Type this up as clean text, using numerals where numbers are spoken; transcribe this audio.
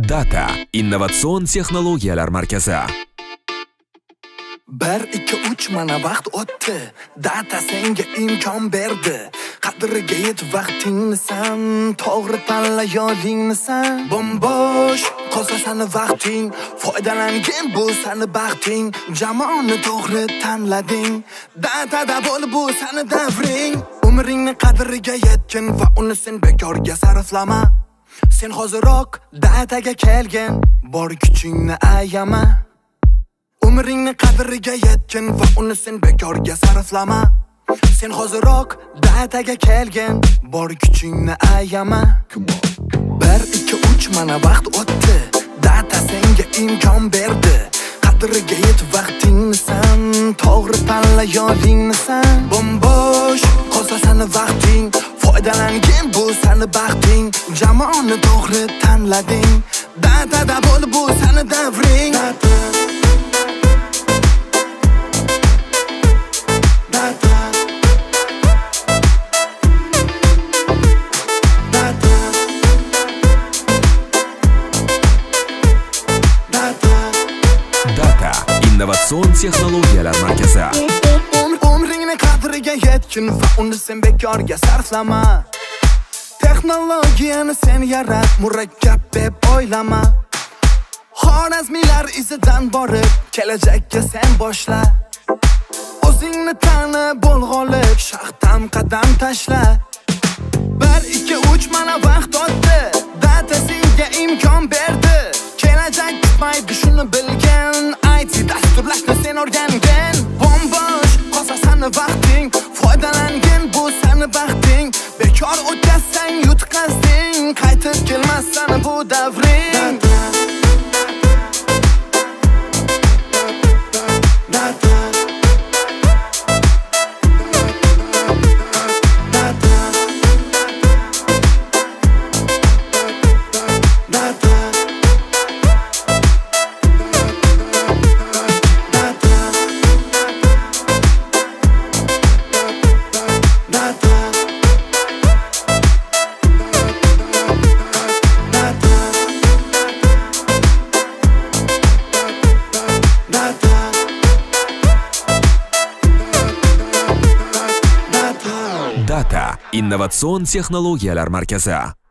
Data innovatsion texnologiyalar markazi. 1 2 3 mana vaqt o'tdi. Data senga imkon berdi. Qadriga yet vaqtingni san, to'g'ri tanla yo'lingni san. Bombosh qolsa sani vaqting, foydalangin bu sani baxting. Jamoani to'g'ri tanlading. Datada bo'lib bu sani davring. Umringni qadriga yetgin va uni sen bekorga sarflama. Sen hoziroq dataga kelgin, bor kuchingni ayama. Umringni qadriga yetgin va uni sen bekorga sarflama. Sen hoziroq dataga kelgin, bor kuchingni ayama. 1 2 3 mana vaqt o'tdi. Data senga imkon berdi. Qadriga yet vaqtingni san, to'g'ri tanla yo'lingni san. Bombosh qolsa sani vaqting, foydalangin bu sani baxting. Jamoani to'g'ri tanlading. Datada bo'lib bu sani davring. Data innovatsion texnologiyalar markazi. Umringni qadriga yetgin va uni sen bekorga sarflama. Texnologiyani sen yarat, murakkab deb o'ylama. Xorazmiylar izidan borib, kelajakka sen boshla. O'zingni tanib, bo'l g'olib, shaxtam qadam tashla. 1 2 3 mana vaqt o'tdi. Data senga imkon berdi. Kelajak kutmaydi, shuni bilgin. IT dasturlashni sen o'rgangin. Bombosh qolsa sani vaqting, foydalangin bu sani baxting. Bekor o'tkazsang yutqazding, qaytib kelmas sani bu davring. Data innovatsion texnologiyalar markazi.